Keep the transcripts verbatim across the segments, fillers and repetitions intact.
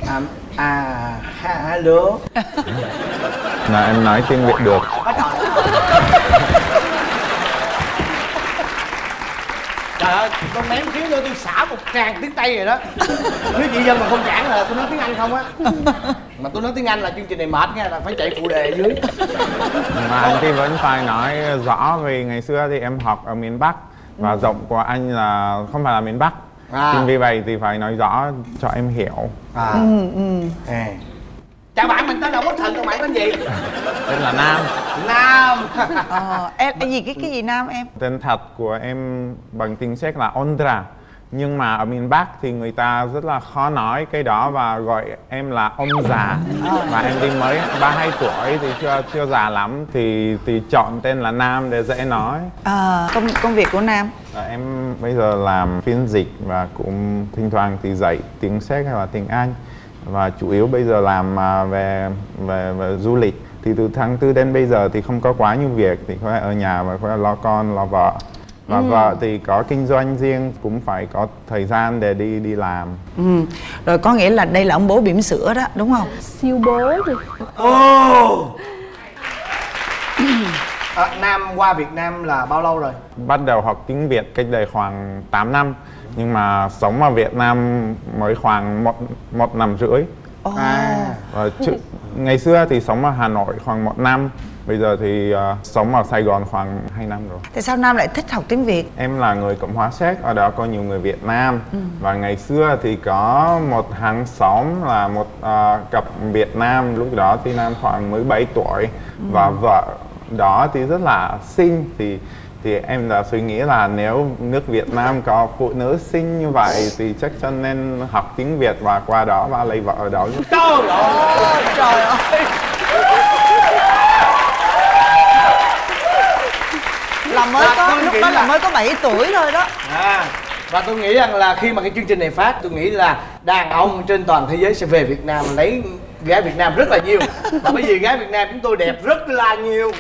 À, à ha, hello. Là em nói tiếng Việt được. Trời ơi, con ném khiến cho tôi xả một tràng tiếng Tây rồi đó. Nếu chị Dân mà không cản là tôi nói tiếng Anh không á. Mà tôi nói tiếng Anh là chương trình này mệt nha, là phải chạy phụ đề ở dưới. Mà anh thì vẫn phải nói rõ vì ngày xưa thì em học ở miền Bắc. Và giọng của anh là không phải là miền Bắc. À. Vì vậy thì phải nói rõ cho em hiểu. À. Ừ, ừ. À. Chào bạn, mình tên là Quốc Thần, còn bạn tên gì? Tên là Nam. Nam. Ờ, em cái gì cái cái gì Nam em? Tên thật của em bằng tiếng Séc là Ondra. Nhưng mà ở miền Bắc thì người ta rất là khó nói cái đó và gọi em là ông già. Và em đi mới ba mươi hai tuổi thì chưa chưa già lắm thì thì chọn tên là Nam để dễ nói. À, công công việc của Nam. À, em bây giờ làm phiên dịch và cũng thỉnh thoảng thì dạy tiếng Séc hay là tiếng Anh. Và chủ yếu bây giờ làm về về, về du lịch. Thì từ tháng tư đến bây giờ thì không có quá nhiều việc thì phải ở nhà và phải lo con lo vợ. Và ừ. vợ thì có kinh doanh riêng cũng phải có thời gian để đi đi làm. Ừ. Rồi có nghĩa là đây là ông bố bỉm sữa đó đúng không? Siêu bố gì? Oh. À, Nam qua Việt Nam là bao lâu rồi? Bắt đầu học tiếng Việt cách đây khoảng tám năm. Nhưng mà sống ở Việt Nam mới khoảng một, một năm rưỡi. Oh. À. Và chứ, ngày xưa thì sống ở Hà Nội khoảng một năm. Bây giờ thì uh, sống ở Sài Gòn khoảng hai năm rồi. Tại sao Nam lại thích học tiếng Việt? Em là người Cộng hòa Séc, ở đó có nhiều người Việt Nam. Ừ. Và ngày xưa thì có một hàng xóm là một uh, cặp Việt Nam. Lúc đó thì Nam khoảng mười bảy tuổi. Ừ. Và vợ đó thì rất là xinh. Thì thì em đã suy nghĩ là nếu nước Việt Nam có phụ nữ xinh như vậy thì chắc chắn nên học tiếng Việt và qua đó và lấy vợ ở đó. Trời ơi! Trời ơi! Là mới và có lúc đó là... là mới có bảy tuổi thôi đó. À, và tôi nghĩ rằng là khi mà cái chương trình này phát, tôi nghĩ là đàn ông trên toàn thế giới sẽ về Việt Nam lấy gái Việt Nam rất là nhiều. Và bởi vì gái Việt Nam chúng tôi đẹp rất là nhiều.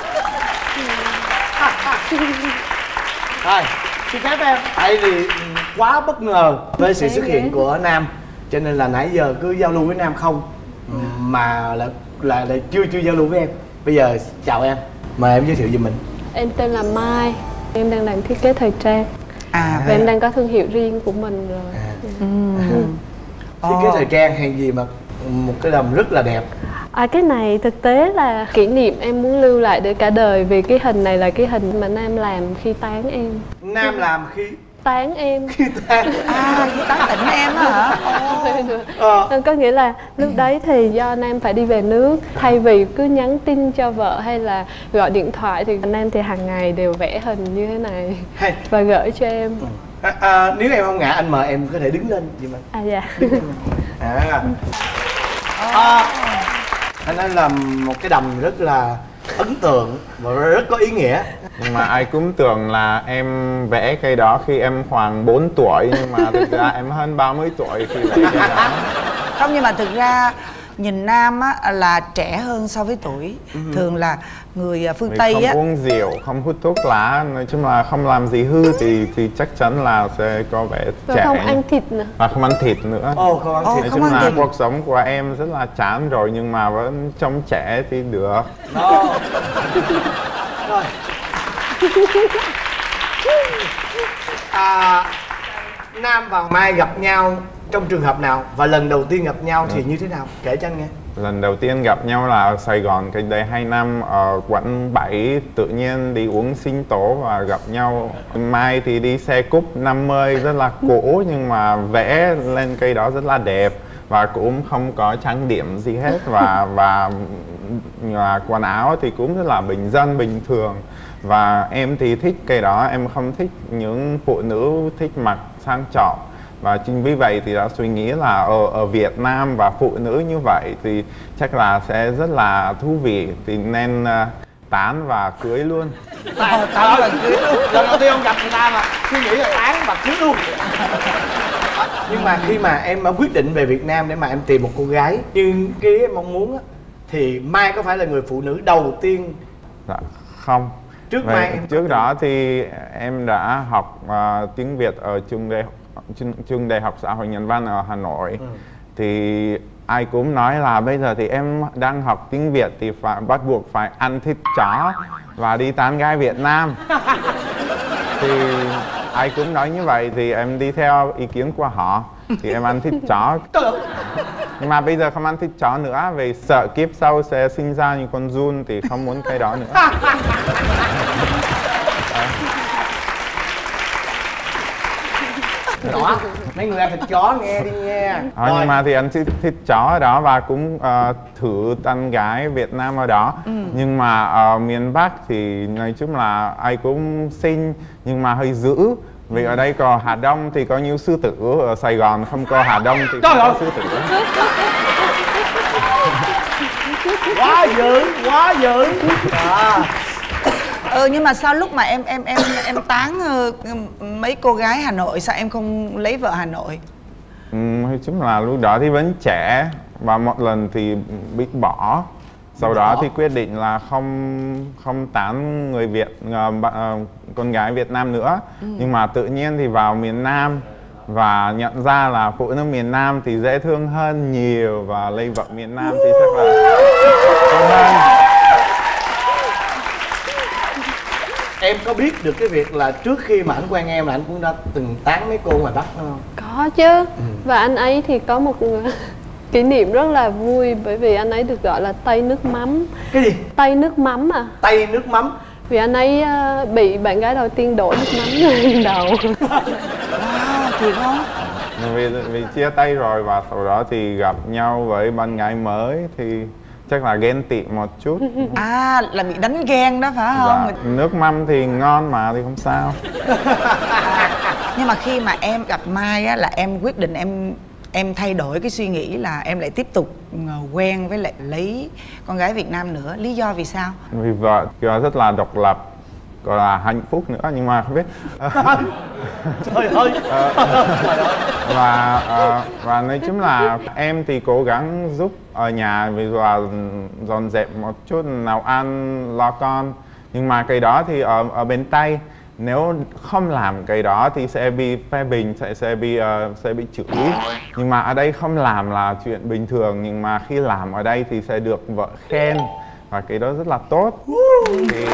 Rồi, xin phép em. Tại vì quá bất ngờ với sự xuất hiện của Nam, cho nên là nãy giờ cứ giao lưu với Nam không mà là là, là chưa chưa giao lưu với em. Bây giờ chào em, mời em giới thiệu về mình. Em tên là Mai, em đang làm thiết kế thời trang. À, và em đang có thương hiệu riêng của mình rồi. À. Ừ. À. Thiết kế thời trang hay gì mà một cái đầm rất là đẹp. À, cái này thực tế là kỷ niệm em muốn lưu lại để cả đời. Vì cái hình này là cái hình mà Nam làm khi tán em. Nam làm khi tán em. Khi tán. À, khi tán tỉnh em á hả? Ờ. Có nghĩa là lúc đấy thì do Nam phải đi về nước, thay vì cứ nhắn tin cho vợ hay là gọi điện thoại thì Nam thì hàng ngày đều vẽ hình như thế này hay. Và gửi cho em. À, à, nếu em không ngại anh mời em có thể đứng lên gì mà. À dạ. Đứng lên. À. À. Anh ấy làm một cái đầm rất là ấn tượng và rất có ý nghĩa. Nhưng mà ai cũng tưởng là em vẽ cây đó khi em khoảng bốn tuổi. Nhưng mà thực ra em hơn ba mươi tuổi khi vẽ cây đó. Không, nhưng mà thực ra nhìn Nam á là trẻ hơn so với tuổi. Ừ. Thường là người phương Vì Tây không á không uống rượu, không hút thuốc lá, nói chung là không làm gì hư thì thì chắc chắn là sẽ có vẻ và trẻ. Không ăn thịt nữa. Và không ăn thịt nữa. Ồ, không ăn thịt. Nói chung là thịt. Cuộc sống của em rất là chán rồi nhưng mà vẫn trông trẻ thì được. Đó. Rồi. À, Nam và Mai gặp nhau trong trường hợp nào và lần đầu tiên gặp nhau thì như thế nào? Kể cho anh nghe. Lần đầu tiên gặp nhau là ở Sài Gòn cách đây hai năm ở quận bảy, tự nhiên đi uống sinh tố và gặp nhau. Mai thì đi xe cúp năm mươi rất là cũ nhưng mà vẽ lên cây đó rất là đẹp và cũng không có trang điểm gì hết và và, và quần áo thì cũng rất là bình dân bình thường. Và em thì thích cái đó, em không thích những phụ nữ thích mặc sang trọng. Và chính vì vậy thì đã suy nghĩ là ở, ở Việt Nam và phụ nữ như vậy thì chắc là sẽ rất là thú vị. Thì nên uh, tán và cưới luôn. Tán, tán và cưới luôn. Lần đầu tiên ông gặp người ta mà suy nghĩ là tán và cưới luôn. Nhưng mà khi mà em quyết định về Việt Nam để mà em tìm một cô gái như cái em mong muốn á, thì Mai có phải là người phụ nữ đầu tiên? Dạ, không. Trước Mai em trước đó thì em đã học uh, tiếng Việt ở trường đại trường, trường đại học xã hội nhân văn ở Hà Nội. Ừ. thì ai cũng nói là bây giờ thì em đang học tiếng Việt thì phải bắt buộc phải ăn thịt chó và đi tán gái Việt Nam. Thì ai cũng nói như vậy thì em đi theo ý kiến của họ, thì em ăn thịt chó. Nhưng mà bây giờ không ăn thịt chó nữa vì sợ kiếp sau sẽ sinh ra những con giun thì không muốn cái đó nữa. Đó, mấy người ăn thịt chó nghe đi nha. À, nhưng mà thì ăn thịt, thịt chó ở đó và cũng uh, thử tán gái Việt Nam ở đó. Ừ. Nhưng mà ở miền Bắc thì nói chung là ai cũng xinh nhưng mà hơi dữ. Vì ừ. ở đây có Hà Đông thì có nhiều sư tử, ở Sài Gòn không có Hà Đông thì không có sư tử. Quá dữ, quá dữ. À. Ừ, nhưng mà sao lúc mà em em em em tán uh, mấy cô gái Hà Nội sao em không lấy vợ Hà Nội? Ừ, nói chung là lúc đó thì vẫn trẻ và một lần thì bị bỏ. Sau đó thì quyết định là không không tán người Việt, uh, uh, con gái Việt Nam nữa. Ừ. Nhưng mà tự nhiên thì vào miền Nam và nhận ra là phụ nữ miền Nam thì dễ thương hơn nhiều và lấy vợ miền Nam thì chắc là tốt hơn. Em có biết được cái việc là trước khi mà anh quen em là anh cũng đã từng tán mấy cô ngoài Bắc không? Có chứ. Ừ. Và anh ấy thì có một kỷ niệm rất là vui bởi vì anh ấy được gọi là Tây nước mắm. Cái gì? Tây nước mắm à? Tây nước mắm. Vì anh ấy bị bạn gái đầu tiên đổ nước mắm lên đầu. Wow, thiệt không? Vì, vì chia tay rồi và sau đó thì gặp nhau với bạn gái mới thì chắc là ghen tị một chút. À, là bị đánh ghen đó phải không? Dạ, nước mắm thì ngon mà thì không sao. Nhưng mà khi mà em gặp Mai á là em quyết định em em thay đổi cái suy nghĩ là em lại tiếp tục quen với lại lấy con gái Việt Nam nữa. Lý do vì sao? Vì vợ rất là độc lập, gọi là hạnh phúc nữa nhưng mà không biết. Trời ơi. Và và nói chung là em thì cố gắng giúp ở nhà, ví dụ là dọn dẹp một chút, nấu ăn, lo con. Nhưng mà cái đó thì ở ở bên Tây nếu không làm cái đó thì sẽ bị phê bình, sẽ sẽ bị uh, sẽ bị chửi. Nhưng mà ở đây không làm là chuyện bình thường, nhưng mà khi làm ở đây thì sẽ được vợ khen và cái đó rất là tốt. Thì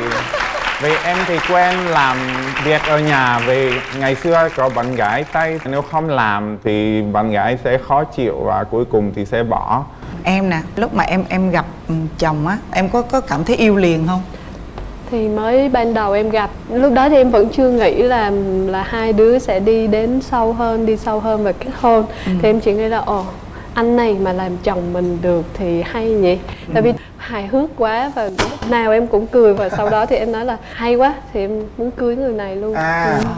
vì em thì quen làm việc ở nhà, vì ngày xưa có bạn gái Tây nếu không làm thì bạn gái sẽ khó chịu và cuối cùng thì sẽ bỏ. Em nè, lúc mà em em gặp chồng á, em có có cảm thấy yêu liền không? Thì mới ban đầu em gặp, lúc đó thì em vẫn chưa nghĩ là là hai đứa sẽ đi đến sâu hơn, đi sâu hơn và kết hôn. Ừ. Thì em chỉ nghĩ là ồ, anh này mà làm chồng mình được thì hay nhỉ. Ừ. Tại vì hài hước quá và lúc nào em cũng cười, và sau đó thì em nói là hay quá thì em muốn cưới người này luôn. À. Ừ.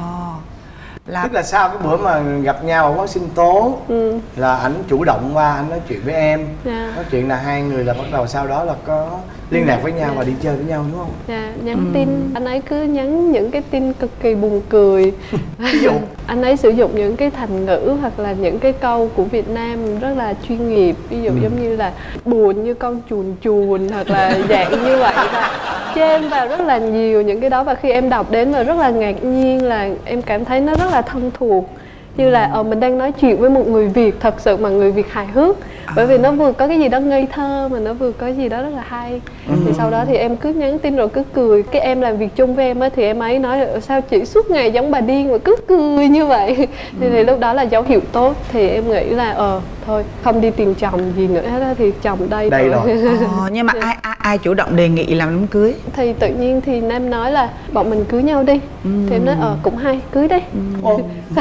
Là... Tức là sau cái bữa mà gặp nhau ở quán sinh tố, ừ. là anh chủ động qua anh nói chuyện với em. Yeah. Nói chuyện là hai người là bắt đầu sau đó là có liên lạc với nhau. Yeah. Và đi chơi với nhau đúng không? Dạ, nhắn ừ. tin. Anh ấy cứ nhắn những cái tin cực kỳ buồn cười. Ví dụ? Anh ấy sử dụng những cái thành ngữ hoặc là những cái câu của Việt Nam rất là chuyên nghiệp. Ví dụ ừ. giống như là buồn như con chuồn chuồn hoặc là dạng như vậy. Và chêm vào rất là nhiều những cái đó, và khi em đọc đến và rất là ngạc nhiên, là em cảm thấy nó rất là thân thuộc, như là ờ mình đang nói chuyện với một người Việt thật sự, mà người Việt hài hước, bởi vì nó vừa có cái gì đó ngây thơ mà nó vừa có gì đó rất là hay. Ừ. Thì sau đó thì em cứ nhắn tin rồi cứ cười. Cái em làm việc chung với em á thì em ấy nói là sao chị suốt ngày giống bà điên mà cứ cười như vậy. Ừ. Thì, thì lúc đó là dấu hiệu tốt, thì em nghĩ là ờ thôi không đi tìm chồng gì nữa hết thì chồng đây, đây rồi. rồi. Ờ, nhưng mà ai, ai ai chủ động đề nghị làm đám cưới? Thì tự nhiên thì Nam nói là bọn mình cưới nhau đi. Ừ. Thì em nói ờ cũng hay, cưới đi. Ừ. Ồ,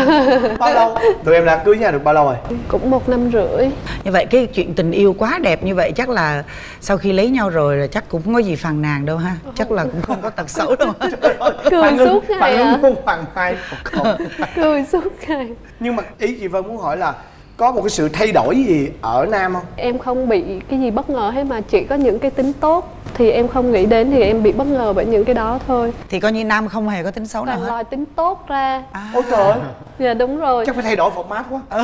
bao lâu? Tụi em đã cưới nhau được bao lâu rồi? Cũng một năm rưỡi. Như vậy cái chuyện tình yêu quá đẹp như vậy chắc là sau khi lấy nhau rồi là chắc cũng không có gì phàn nàn đâu ha. Chắc là cũng không có tật xấu đâu. Cười suốt ngày à? Hoàng Mai. Cười suốt ngày. Nhưng mà ý chị Vân muốn hỏi là có một cái sự thay đổi gì ở Nam không? Em không bị cái gì bất ngờ hết, mà chỉ có những cái tính tốt thì em không nghĩ đến, thì em bị bất ngờ bởi những cái đó thôi. Thì coi như Nam không hề có tính xấu nào hết. Toàn tính tốt ra. À. Ôi trời. Dạ đúng rồi. Chắc phải thay đổi format quá. Ừ.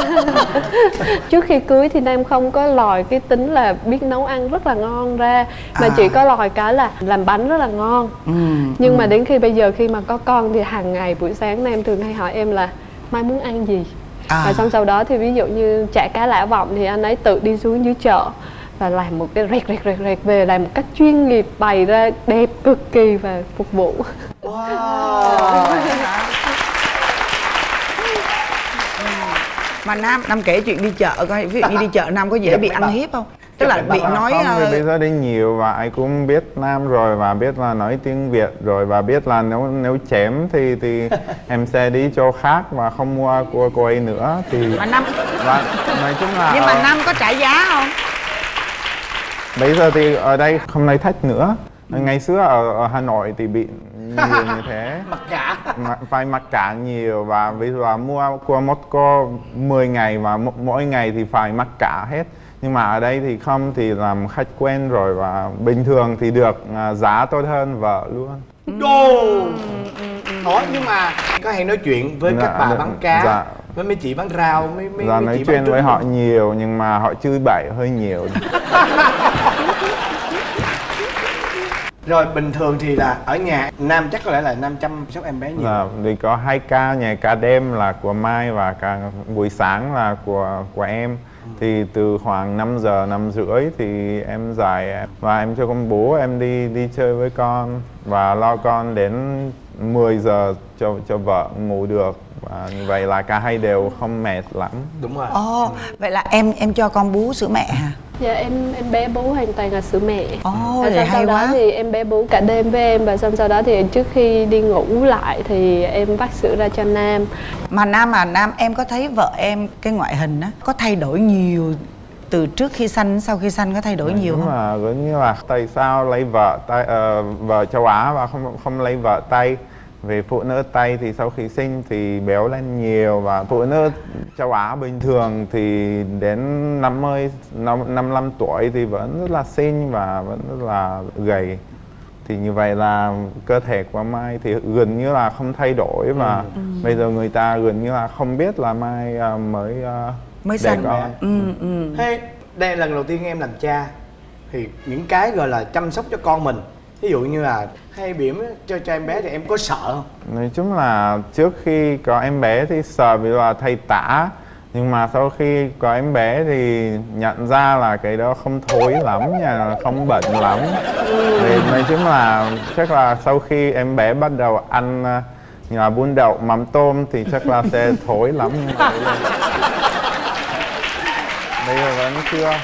Trước khi cưới thì Nam không có lòi cái tính là biết nấu ăn rất là ngon ra, mà à. chỉ có lòi cái là làm bánh rất là ngon. Ừ. Nhưng ừ. mà đến khi bây giờ khi mà có con thì hàng ngày buổi sáng Nam thường hay hỏi em là Mai muốn ăn gì. À. Và xong sau đó thì ví dụ như chả cá lã vọng thì anh ấy tự đi xuống dưới chợ và làm một cái rẹt rẹt rẹt rẹt về, làm một cách chuyên nghiệp, bày ra đẹp cực kỳ và phục vụ. Wow. Mà Nam, Nam kể chuyện đi chợ coi, ví dụ như đi chợ Nam có dễ bị ăn hiếp không? Tức là bị nói không, vì uh... bây giờ đi nhiều và ai cũng biết Nam rồi và biết là nói tiếng Việt rồi và biết là nếu nếu chém thì thì em sẽ đi chỗ khác và không mua của cô ấy nữa thì mà Nam và nói chung là nhưng mà Nam có trả giá không? Bây giờ thì ở đây không lấy thách nữa. Ngày xưa ở, ở Hà Nội thì bị nhiều như thế. Mặc cả. Mà, phải mặc cả nhiều và bây giờ mua của một cô mười ngày và mỗi ngày thì phải mặc cả hết. Nhưng mà ở đây thì không, thì làm khách quen rồi và bình thường thì được uh, giá tốt hơn vợ luôn. Đồ. Ủa nhưng mà có hay nói chuyện với Dạ, các bà bán cá, dạ. với mấy chị bán rau, mấy mấy, Dạ, mấy nói chị chuyện bán với trứng họ không? nhiều nhưng mà họ chửi bậy hơi nhiều. Rồi bình thường thì là ở nhà Nam chắc có lẽ là Nam chăm sóc em bé nhiều. Là vì có hai ca, nhà ca đêm là của Mai và cả buổi sáng là của của em. Ừ. Thì từ khoảng năm giờ, năm rưỡi thì em dạy và em cho con bú, em đi đi chơi với con và lo con đến mười giờ cho cho vợ ngủ được. Và như vậy là cả hai đều không mệt lắm. Đúng rồi. Ồ, oh, vậy là em em cho con bú sữa mẹ hả? Dạ em em bé bú hoàn toàn là sữa mẹ. Ồ, và vậy xong hay sau đó quá. thì em bé bú cả đêm với em và xong sau đó thì trước khi đi ngủ lại thì em vắt sữa ra cho Nam. Mà Nam mà Nam em có thấy vợ em cái ngoại hình á có thay đổi nhiều từ trước khi sanh sau khi sanh, có thay đổi nhiều Đúng không? là giống như là tại sao lấy vợ Tây, uh, vợ châu Á và không không lấy vợ Tây. Vì phụ nữ Tây thì sau khi sinh thì béo lên nhiều và phụ nữ châu Á bình thường thì đến năm mươi, năm mươi lăm tuổi thì vẫn rất là xinh và vẫn rất là gầy. Thì như vậy là cơ thể của Mai thì gần như là không thay đổi và ừ. bây giờ người ta gần như là không biết là Mai uh, mới uh, mới sanh. con. Ừ, ừ. Thế đây là lần đầu tiên em làm cha thì những cái gọi là chăm sóc cho con mình, ví dụ như là hay bỉm cho cho em bé thì em có sợ không? Nói chung là trước khi có em bé thì sợ vì là thầy tả, nhưng mà sau khi có em bé thì nhận ra là cái đó không thối lắm nha, không bẩn lắm. Thì nói chung là chắc là sau khi em bé bắt đầu ăn như là bún đậu, mắm tôm thì chắc là sẽ thối lắm. Nhưng mà bây giờ vẫn chưa.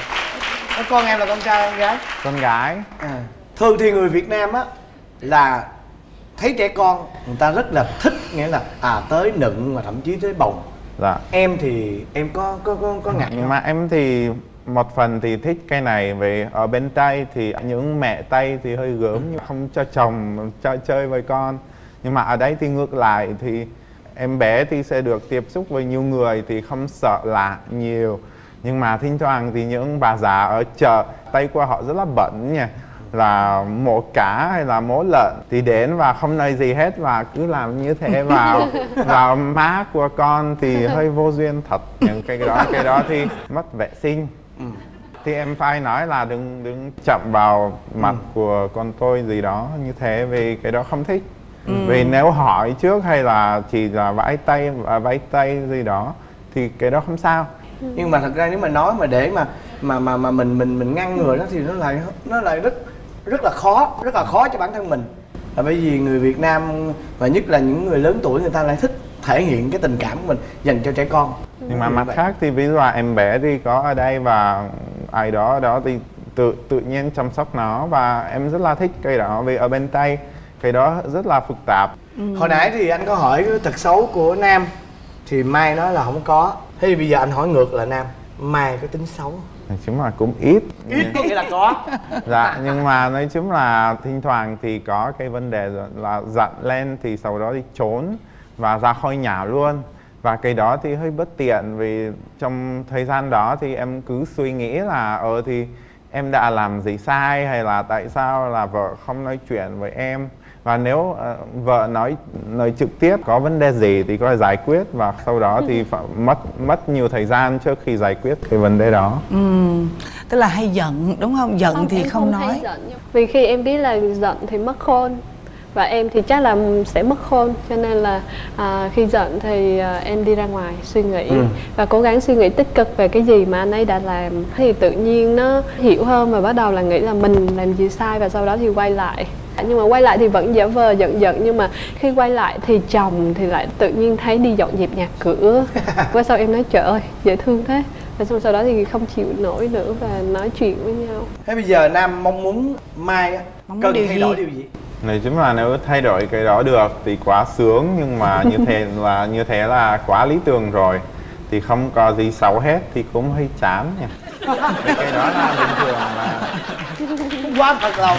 Con em là con trai con gái? Con gái. À. Thường thì người Việt Nam á là thấy trẻ con người ta rất là thích, nghĩa là à tới nựng mà thậm chí tới bồng. Dạ. Em thì em có có có, có ngại Nhưng không? mà em thì một phần thì thích cái này, vì ở bên Tây thì những mẹ Tây thì hơi gớm, nhưng không cho chồng cho chơi với con. Nhưng mà ở đây thì ngược lại, thì em bé thì sẽ được tiếp xúc với nhiều người thì không sợ lạ nhiều. Nhưng mà thỉnh thoảng thì những bà già ở chợ, tay của họ rất là bẩn nha, là mổ cá hay là mổ lợn thì đến và không nói gì hết và cứ làm như thế vào vào má của con thì hơi vô duyên thật. Những cái đó cái đó thì mất vệ sinh. Ừ. Thì em phải nói là đừng đừng chậm vào mặt ừ. của con tôi gì đó như thế, vì cái đó không thích. Ừ. Vì nếu hỏi trước hay là chỉ là vẫy tay vẫy tay gì đó thì cái đó không sao. Ừ. Nhưng mà thật ra nếu mà nói mà để mà mà mà mà mình mình mình ngăn ngừa đó thì nó lại nó lại rất rất là khó, rất là khó cho bản thân mình. Là bởi vì người Việt Nam và nhất là những người lớn tuổi, người ta lại thích thể hiện cái tình cảm của mình dành cho trẻ con. Nhưng mà mặt khác thì ví dụ là em bé thì có ở đây và ai đó ở đó thì tự tự nhiên chăm sóc nó và em rất là thích cái đó, vì ở bên Tây cái đó rất là phức tạp. Ừ. Hồi nãy thì anh có hỏi cái tật xấu của Nam thì Mai nói là không có. Thế thì bây giờ anh hỏi ngược là Nam, Mai có tính xấu không? Nói chung là cũng ít. Ít có nghĩa là có. Dạ, nhưng mà nói chung là thỉnh thoảng thì có cái vấn đề là giận lên thì sau đó thì trốn và ra khỏi nhà luôn. Và cái đó thì hơi bất tiện, vì trong thời gian đó thì em cứ suy nghĩ là ờ thì em đã làm gì sai, hay là tại sao là vợ không nói chuyện với em. Và nếu uh, vợ nói nói trực tiếp có vấn đề gì thì có thể giải quyết, và sau đó thì phải mất mất nhiều thời gian trước khi giải quyết cái vấn đề đó. Ừ, tức là hay giận đúng không? Giận không, thì em không, không nói. hay giận. Vì khi em biết là giận thì mất khôn. Và em thì chắc là sẽ mất khôn, cho nên là à, khi giận thì à, em đi ra ngoài suy nghĩ ừ. và cố gắng suy nghĩ tích cực về cái gì mà anh ấy đã làm, thì tự nhiên nó hiểu hơn và bắt đầu là nghĩ là mình làm gì sai, và sau đó thì quay lại. Nhưng mà quay lại thì vẫn giả vờ giận giận, nhưng mà khi quay lại thì chồng thì lại tự nhiên thấy đi dọn dẹp nhà cửa. Qua sau em nói trời ơi dễ thương thế, và xong sau đó thì không chịu nổi nữa và nói chuyện với nhau. Thế bây giờ Nam mong muốn Mai á cần thay điều đổi gì? điều gì? Nói chung là nếu thay đổi cái đó được thì quá sướng, nhưng mà như thế là như thế là quá lý tưởng rồi, thì không có gì xấu hết thì cũng hơi chán nhỉ. Cái đó là bình thường mà. Quá thật lòng.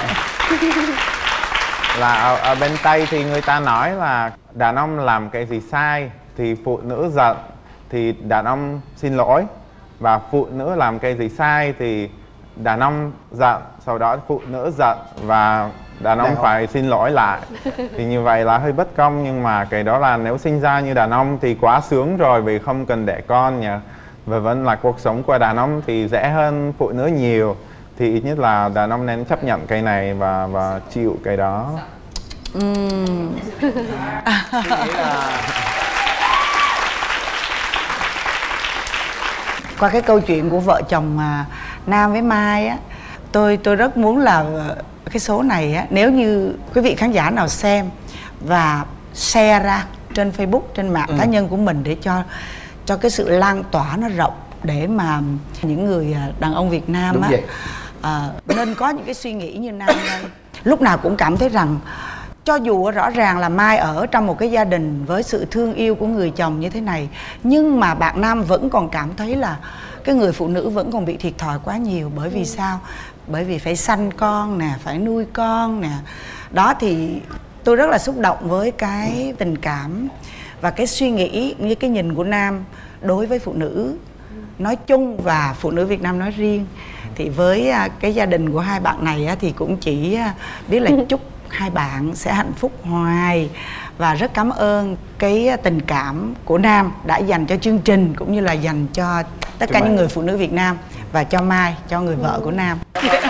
Là ở, ở bên Tây thì người ta nói là đàn ông làm cái gì sai thì phụ nữ giận thì đàn ông xin lỗi, và phụ nữ làm cái gì sai thì đàn ông giận, sau đó phụ nữ giận và đàn ông phải xin lỗi lại. Thì như vậy là hơi bất công, nhưng mà cái đó là nếu sinh ra như đàn ông thì quá sướng rồi, vì không cần đẻ con nhỉ. Và vẫn là cuộc sống của đàn ông thì dễ hơn phụ nữ nhiều, thì ít nhất là đàn ông nên chấp nhận cái này và và chịu cái đó. Uhm. Qua cái câu chuyện của vợ chồng mà Nam với Mai á, tôi tôi rất muốn là cái số này á, nếu như quý vị khán giả nào xem và share ra trên Facebook, trên mạng ừ. cá nhân của mình, để cho cho cái sự lan tỏa nó rộng, để mà những người đàn ông Việt Nam Đúng á à, nên có những cái suy nghĩ như Nam đây. Lúc nào cũng cảm thấy rằng cho dù rõ ràng là Mai ở trong một cái gia đình với sự thương yêu của người chồng như thế này, nhưng mà bạn Nam vẫn còn cảm thấy là cái người phụ nữ vẫn còn bị thiệt thòi quá nhiều. Bởi vì ừ. sao? Bởi vì phải sanh con nè, phải nuôi con nè. Đó, thì tôi rất là xúc động với cái tình cảm và cái suy nghĩ như cái nhìn của Nam đối với phụ nữ nói chung và phụ nữ Việt Nam nói riêng. Thì với cái gia đình của hai bạn này thì cũng chỉ biết là chúc hai bạn sẽ hạnh phúc hoài. Và rất cảm ơn cái tình cảm của Nam đã dành cho chương trình, cũng như là dành cho tất cả những người phụ nữ Việt Nam, và cho Mai, cho người vợ của Nam.